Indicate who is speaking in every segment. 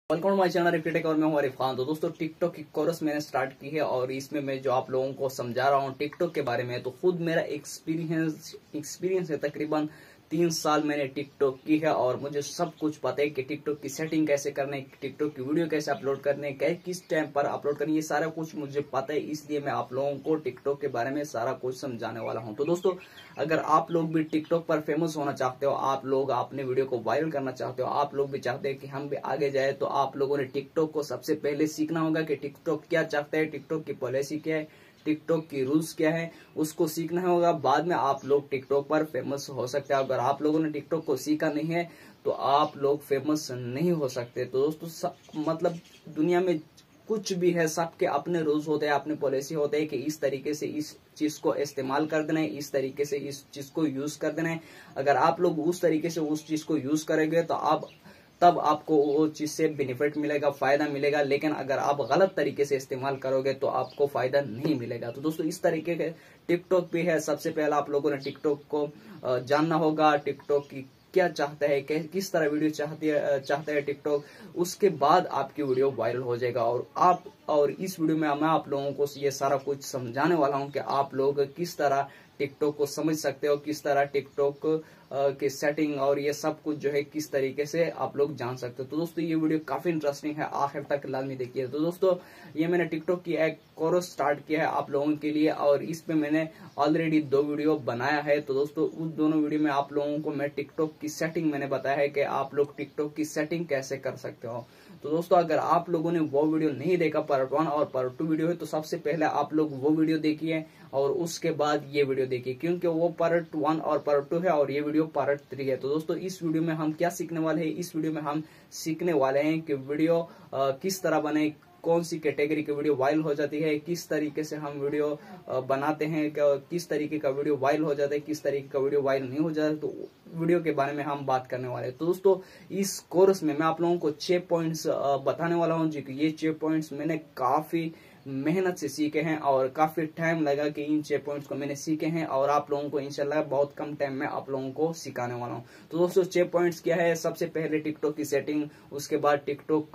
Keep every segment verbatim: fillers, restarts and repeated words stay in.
Speaker 1: Welcome my channel TikTok और मैं हूं आरिफ खान। तो दोस्तों टिकटॉक की कोर्स मैंने स्टार्ट की है और इसमें मैं जो आप लोगों को समझा रहा हूं टिकटॉक के बारे में, तो खुद मेरा एक्सपीरियंस एक्सपीरियंस है। तकरीबन तीन साल मैंने टिकटॉक की है और मुझे सब कुछ पता है कि टिकटॉक की सेटिंग कैसे करने, टिकटॉक की वीडियो कैसे अपलोड करने, किस टाइम पर अपलोड करनी, ये सारा कुछ मुझे पता है। इसलिए मैं आप लोगों को टिकटॉक के बारे में सारा कुछ समझाने वाला हूं। तो दोस्तों, अगर आप लोग भी टिकटॉक पर फेमस होना चाहते हो, आप लोग अपने वीडियो को वायरल करना चाहते हो, आप लोग भी चाहते हैं कि हम भी आगे जाए, तो आप लोगों ने टिकटॉक को सबसे पहले सीखना होगा कि टिकटॉक क्या चाहता है, टिकटॉक की पॉलिसी क्या है, टिकटॉक की रूल्स क्या है, उसको सीखना होगा। बाद में आप लोग टिकटॉक पर फेमस हो सकते हैं। अगर आप लोगों ने टिकटॉक को सीखा नहीं है तो आप लोग फेमस नहीं हो सकते। तो दोस्तों सब, मतलब दुनिया में कुछ भी है, सबके अपने रूल्स होते हैं, अपने पॉलिसी होते हैं कि इस तरीके से इस चीज को इस्तेमाल कर देना है, इस तरीके से इस चीज को यूज कर देना है। अगर आप लोग उस तरीके से उस चीज को यूज करेंगे तो आप तब आपको वो चीज से बेनिफिट मिलेगा, फायदा मिलेगा। लेकिन अगर आप गलत तरीके से इस्तेमाल करोगे तो आपको फायदा नहीं मिलेगा। तो दोस्तों इस तरीके के टिकटॉक भी है। सबसे पहले आप लोगों ने टिकटॉक को जानना होगा, टिकटॉक की क्या चाहता है, किस तरह वीडियो चाहती है चाहता है टिकटॉक। उसके बाद आपकी वीडियो वायरल हो जाएगा। और आप और इस वीडियो में मैं आप लोगों को ये सारा कुछ समझाने वाला हूं कि आप लोग किस तरह टिकटॉक को समझ सकते हो, किस तरह टिकटॉक की सेटिंग और ये सब कुछ जो है किस तरीके से आप लोग जान सकते हो। तो दोस्तों ये वीडियो काफी इंटरेस्टिंग है, आखिर तक लाजमी देखिए। तो दोस्तों ये मैंने टिकटॉक की एक कोर्स स्टार्ट किया है आप लोगों के लिए और इस पे मैंने ऑलरेडी दो वीडियो बनाया है। तो दोस्तों उस दोनों वीडियो में आप लोगों को मैं टिकटॉक की सेटिंग मैंने बताया है कि आप लोग टिकटॉक की सेटिंग कैसे कर सकते हो। तो दोस्तों अगर आप लोगों ने वो वीडियो नहीं देखा, पार्ट वन और पार्ट टू वीडियो है, तो सबसे पहले आप लोग वो वीडियो देखिए और उसके बाद ये वीडियो देखिए, क्योंकि वो पार्ट वन और पार्ट टू है और ये वीडियो पार्ट थ्री है। तो दोस्तों इस वीडियो में हम क्या सीखने वाले हैं, इस वीडियो में हम सीखने वाले हैं कि वीडियो किस तरह बने, कौन सी कैटेगरी की वीडियो वायरल हो जाती है, किस तरीके से हम वीडियो बनाते हैं, किस तरीके का वीडियो वायरल हो जाता है, किस तरीके का वीडियो वायरल नहीं हो जाता। तो वीडियो के बारे में हम बात करने वाले हैं। तो दोस्तों इस कोर्स में मैं आप लोगों को छह पॉइंट्स बताने वाला हूं जी। ये छह पॉइंट्स मैंने काफी मेहनत से सीखे हैं और काफी टाइम लगा कि इन छह पॉइंट्स को मैंने सीखे हैं और आप लोगों को इंशाल्लाह बहुत कम टाइम में आप लोगों को सिखाने वाला हूं। तो दोस्तों छह पॉइंट्स क्या है, सबसे पहले टिकटॉक की सेटिंग, उसके बाद टिकटॉक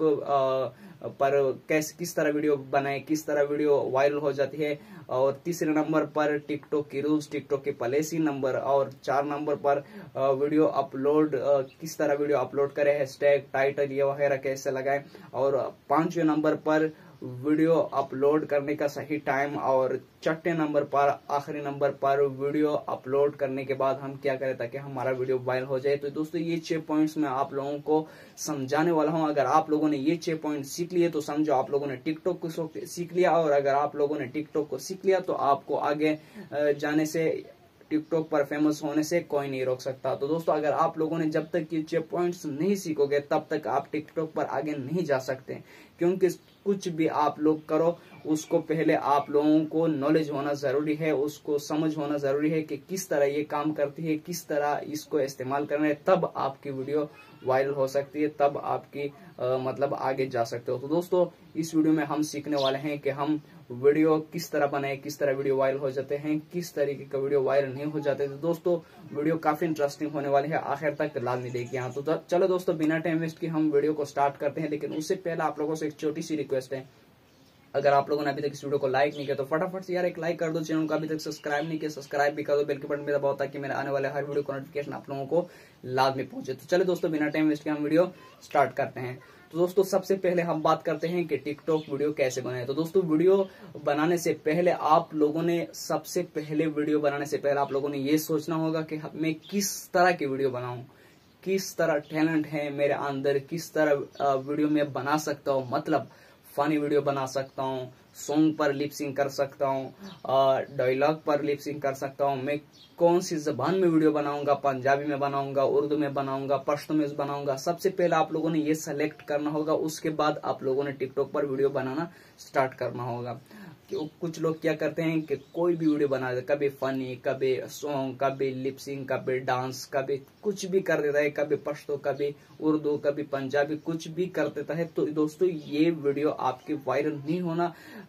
Speaker 1: पर कैसे किस तरह वीडियो बनाए, किस तरह वीडियो वायरल हो जाती है, और तीसरे नंबर पर टिकटॉक की रूल्स, टिकटॉक की पॉलिसी नंबर, और चार नंबर पर वीडियो अपलोड, किस तरह वीडियो अपलोड करें, हैशटैग, टाइटल ये वगैरह कैसे लगाएं, और पांचवें नंबर पर वीडियो अपलोड करने का सही टाइम, और छठे नंबर पर आखिरी नंबर पर वीडियो अपलोड करने के बाद हम क्या करें ताकि हमारा वीडियो वायरल हो जाए। तो दोस्तों ये छह पॉइंट्स मैं आप लोगों को समझाने वाला हूं। अगर आप लोगों ने ये छह पॉइंट सीख लिए तो समझो आप लोगों ने टिकटॉक को सीख लिया, और अगर आप लोगों ने टिकटॉक को सीख लिया तो आपको आगे जाने से, टिकटॉक पर फेमस होने से कोई नहीं रोक सकता। तो दोस्तों अगर आप लोगों ने जब तक ये छह पॉइंट्स नहीं सीखोगे तब तक आप टिकटॉक पर आगे नहीं जा सकते, क्योंकि कुछ भी आप लोग करो उसको पहले आप लोगों को नॉलेज होना जरूरी है, उसको समझ होना जरूरी है कि किस तरह ये काम करती है, किस तरह इसको इस्तेमाल करना है, तब आपकी वीडियो वायरल हो सकती है, तब आपकी आ, मतलब आगे जा सकते हो। तो दोस्तों इस वीडियो में हम सीखने वाले हैं कि हम वीडियो किस तरह बनाए, किस तरह वीडियो वायरल हो जाते हैं, किस तरीके का वीडियो वायरल नहीं हो जाते। तो दोस्तों वीडियो काफी इंटरेस्टिंग होने वाली है, आखिर तक लाजमी देखिए। यहाँ तो चलो दोस्तों बिना टाइम वेस्ट की हम वीडियो को स्टार्ट करते हैं। लेकिन उससे पहले आप लोगों से एक छोटी सी रिक्वेस्ट है, अगर आप लोगों ने अभी तक इस वीडियो को लाइक नहीं किया तो फटाफट से यार एक लाइक कर दो, चैनल को अभी तक सब्सक्राइब नहीं किया सब्सक्राइब भी कर दो, बेल के बटन भी दबाओ ताकि मेरे आने वाले हर वीडियो को नोटिफिकेशन आप लोगों को लाजमी पहुंचे। तो चलो दोस्तों बिना टाइम वेस्ट के हम वीडियो स्टार्ट करते हैं। तो दोस्तों सबसे पहले हम बात करते हैं कि टिकटॉक वीडियो कैसे बनाए। तो दोस्तों वीडियो बनाने से पहले आप लोगों ने सबसे पहले वीडियो बनाने से पहले आप लोगों ने ये सोचना होगा कि मैं किस तरह की वीडियो बनाऊं, किस तरह टैलेंट है मेरे अंदर, किस तरह वीडियो में बना सकता हूँ। मतलब फनी वीडियो बना सकता हूँ, सॉन्ग पर लिपसिंग कर सकता हूँ, डायलॉग पर लिपसिंग कर सकता हूँ, मैं कौन सी जबान में वीडियो बनाऊंगा, पंजाबी में बनाऊंगा, उर्दू में बनाऊंगा, पश्तो में बनाऊंगा। सबसे पहले आप लोगों ने ये सेलेक्ट करना होगा, उसके बाद आप लोगों ने टिकटॉक पर वीडियो बनाना स्टार्ट करना होगा। कुछ लोग क्या करते हैं कि कोई भी वीडियो बना देते, कभी फनी, कभी सॉन्ग, कभी लिपसिंग, कभी डांस, कभी कुछ भी कर देता है, कभी पश्तो, कभी उर्दू, कभी पंजाबी, कुछ भी कर देता है। तो दोस्तों ये वीडियो आपकी वायरल नहीं होना।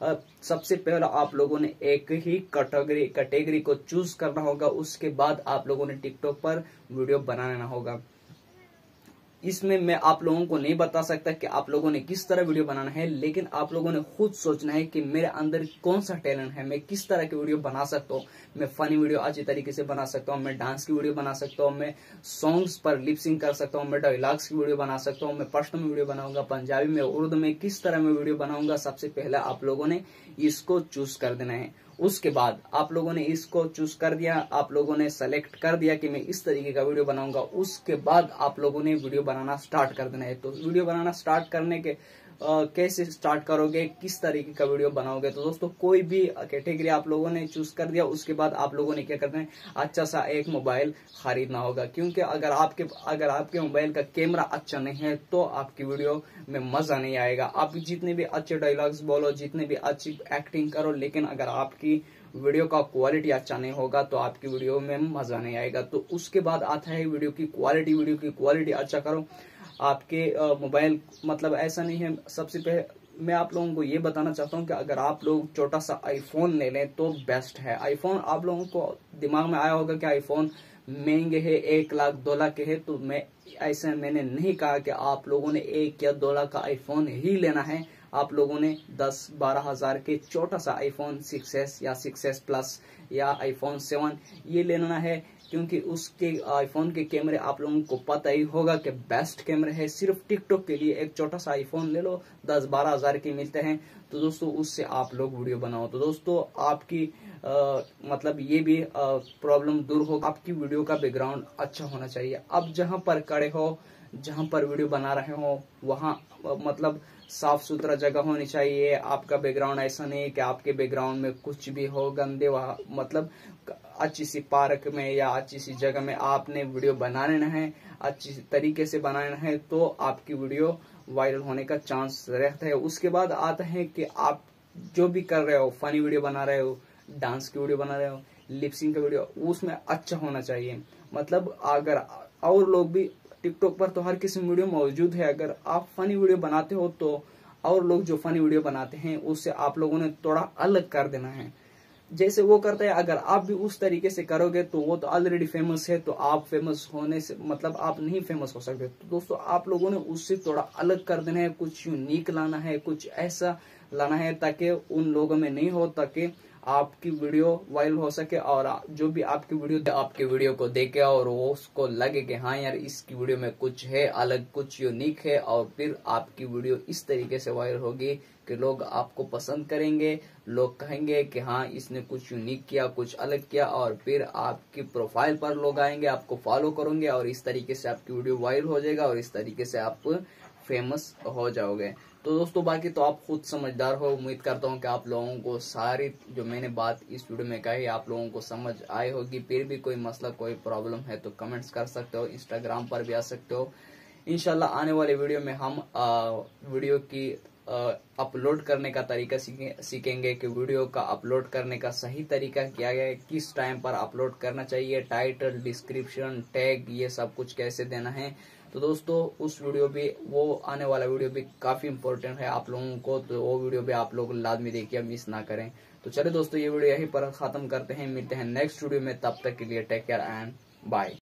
Speaker 1: सबसे पहले आप लोगों ने एक ही कैटेगरी कैटेगरी को चूज करना होगा, उसके बाद आप लोगों ने टिकटॉक पर वीडियो बनाना होगा। इसमें मैं आप लोगों को नहीं बता सकता कि आप लोगों ने किस तरह वीडियो बनाना है, लेकिन आप लोगों ने खुद सोचना है कि मेरे अंदर कौन सा टैलेंट है, मैं किस तरह की वीडियो बना सकता हूँ। मैं फनी वीडियो अच्छी तरीके से बना सकता हूँ, मैं डांस की वीडियो बना सकता हूँ, मैं सॉन्ग्स पर लिपसिंग कर सकता हूँ, मैं डायलॉग्स की वीडियो बना सकता हूँ, मैं पर्सनल वीडियो बनाऊंगा, पंजाबी में, उर्दू में, किस तरह मैं वीडियो बनाऊंगा। सबसे पहले आप लोगों ने इसको चूज कर देना है। उसके बाद आप लोगों ने इसको चूज कर दिया, आप लोगों ने सेलेक्ट कर दिया कि मैं इस तरीके का वीडियो बनाऊंगा। उसके बाद आप लोगों ने वीडियो बनाना स्टार्ट कर देना है। तो वीडियो बनाना स्टार्ट करने के आ, कैसे स्टार्ट करोगे, किस तरीके का वीडियो बनाओगे। तो दोस्तों कोई भी कैटेगरी आप लोगों ने चूज कर दिया, उसके बाद आप लोगों ने क्या करना है, अच्छा सा एक मोबाइल खरीदना होगा। क्योंकि अगर आपके अगर आपके मोबाइल का कैमरा अच्छा नहीं है तो आपकी वीडियो में मजा नहीं आएगा। आप जितने भी अच्छे डायलॉग्स बोलो, जितने भी अच्छी एक्टिंग करो, लेकिन अगर आपकी वीडियो का क्वालिटी अच्छा नहीं होगा तो आपकी वीडियो में मजा नहीं आएगा। तो उसके बाद आता है वीडियो की क्वालिटी। वीडियो की क्वालिटी अच्छा करो। आपके मोबाइल मतलब ऐसा नहीं है, सबसे पहले मैं आप लोगों को ये बताना चाहता हूँ कि अगर आप लोग छोटा सा आईफोन ले लें तो बेस्ट है। आईफोन आप लोगों को दिमाग में आया होगा कि आईफोन महंगे है, एक लाख दो लाख के है। तो मैं ऐसा मैंने नहीं कहा कि आप लोगों ने एक या दो लाख का आईफोन ही लेना है। आप लोगों ने दस बारह हजार के छोटा सा आईफोन सिक्स एस या सिक्स एस प्लस या आईफोन सेवन ये लेना है। क्योंकि उसके आईफोन के कैमरे आप लोगों को पता ही होगा कि बेस्ट कैमरे है। सिर्फ टिकटॉक के लिए एक छोटा सा आईफोन ले लो, दस बारह हजार के मिलते हैं। तो दोस्तों उससे आप लोग वीडियो बनाओ। तो दोस्तों आपकी आ, मतलब ये भी प्रॉब्लम दूर हो। आपकी वीडियो का बैकग्राउंड अच्छा होना चाहिए। अब जहां पर खड़े हो, जहां पर वीडियो बना रहे हो, वहां मतलब साफ सुथरा जगह होनी चाहिए। आपका बैकग्राउंड ऐसा नहीं कि आपके बैकग्राउंड में कुछ भी हो गंदे, वहां मतलब अच्छी सी पार्क में या अच्छी सी जगह में आपने वीडियो बनाना है, अच्छी तरीके से बनाना है, तो आपकी वीडियो वायरल होने का चांस रहता है। उसके बाद आता है कि आप जो भी कर रहे हो, फनी वीडियो बना रहे हो, डांस की वीडियो बना रहे हो, लिपसिंग का वीडियो, उसमें अच्छा होना चाहिए। मतलब अगर और लोग भी टिकटॉक पर तो हर किस्म की वीडियो मौजूद है। अगर आप फनी वीडियो बनाते हो तो और लोग जो फनी वीडियो बनाते हैं उससे आप लोगों ने थोड़ा अलग कर देना है। जैसे वो करते हैं, अगर आप भी उस तरीके से करोगे तो वो तो ऑलरेडी फेमस है, तो आप फेमस होने से मतलब आप नहीं फेमस हो सकते। तो दोस्तों आप लोगों ने उससे थोड़ा अलग कर देना है, कुछ यूनिक लाना है, कुछ ऐसा लाना है ताकि उन लोगों में नहीं हो, ताकि आपकी वीडियो वायरल हो सके और जो भी आपकी वीडियो आपकी वीडियो को देखे और वो उसको लगे कि हाँ यार इसकी वीडियो में कुछ है अलग, कुछ यूनिक है, और फिर आपकी वीडियो इस तरीके से वायरल होगी कि लोग आपको पसंद करेंगे। लोग कहेंगे कि हाँ इसने कुछ यूनिक किया, कुछ अलग किया, और फिर आपकी प्रोफाइल पर लोग आएंगे, आपको फॉलो करेंगे और इस तरीके से आपकी वीडियो वायरल हो जाएगा और इस तरीके से आप फेमस हो जाओगे। तो दोस्तों बाकी तो आप खुद समझदार हो। उम्मीद करता हूँ कि आप लोगों को सारी जो मैंने बात इस वीडियो में कही आप लोगों को समझ आई होगी। फिर भी कोई मसला, कोई प्रॉब्लम है तो कमेंट्स कर सकते हो, इंस्टाग्राम पर भी आ सकते हो। इंशाल्लाह आने वाले वीडियो में हम आ, वीडियो की अपलोड करने का तरीका सीखे, सीखेंगे कि वीडियो का अपलोड करने का सही तरीका क्या है, किस टाइम पर अपलोड करना चाहिए, टाइटल, डिस्क्रिप्शन, टैग, ये सब कुछ कैसे देना है। तो दोस्तों उस वीडियो भी, वो आने वाला वीडियो भी काफी इंपॉर्टेंट है आप लोगों को, तो वो वीडियो भी आप लोग लाजमी देखिए, मिस ना करें। तो चलिए दोस्तों ये वीडियो यहीं पर खत्म करते हैं, मिलते हैं नेक्स्ट वीडियो में, तब तक के लिए टेक केयर एंड बाय।